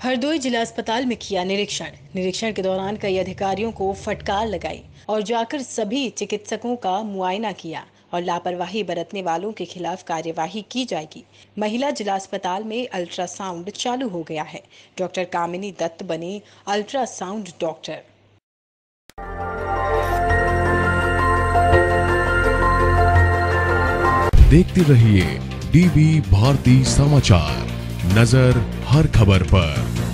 हरदोई जिला अस्पताल में किया निरीक्षण के दौरान कई अधिकारियों को फटकार लगाई और जाकर सभी चिकित्सकों का मुआयना किया और लापरवाही बरतने वालों के खिलाफ कार्यवाही की जाएगी। महिला जिला अस्पताल में अल्ट्रासाउंड चालू हो गया है। डॉक्टर कामिनी दत्त बने अल्ट्रासाउंड डॉक्टर। देखते रहिए डीबी भारती समाचार, नजर हर खबर पर।